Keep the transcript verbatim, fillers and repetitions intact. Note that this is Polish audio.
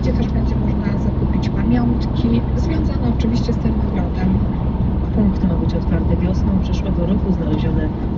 gdzie też będzie można zakupić pamiątki, związane oczywiście z tym nagrodem. Punkt ma być otwarty wiosną przyszłego roku. Znalezione